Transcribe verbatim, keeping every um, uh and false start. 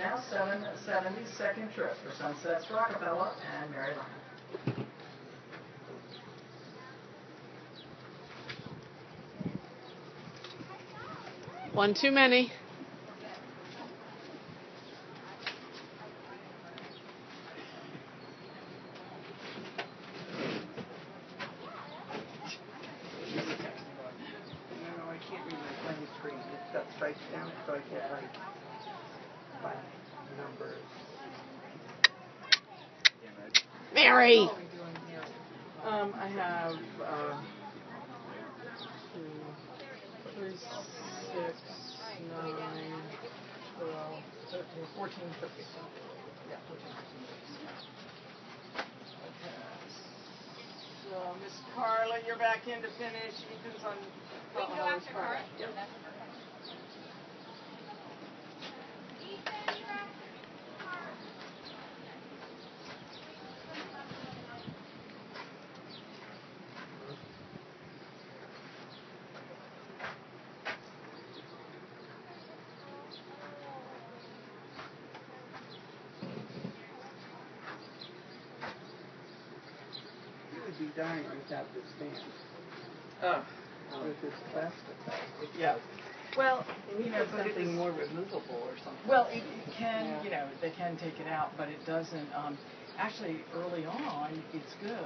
now seven seventy, second trip for Sunsets Rockapella and Maryland. One too many. Got stripes down it, so I get like by numbers. Mary! Um, I have uh, two, three, six, nine, twelve, thirteen, fourteen cookies. Yeah, fourteen cookies. Okay. So, Miss Carla, you're back in to finish. Ethan's on. We can go after Carla. Yep. Be dying without this stand. Oh. With this plastic. Yeah. Well, you know, something more removable or something. Well, it, it can, yeah. you know, they can take it out, but it doesn't, um, actually, early on, it's good.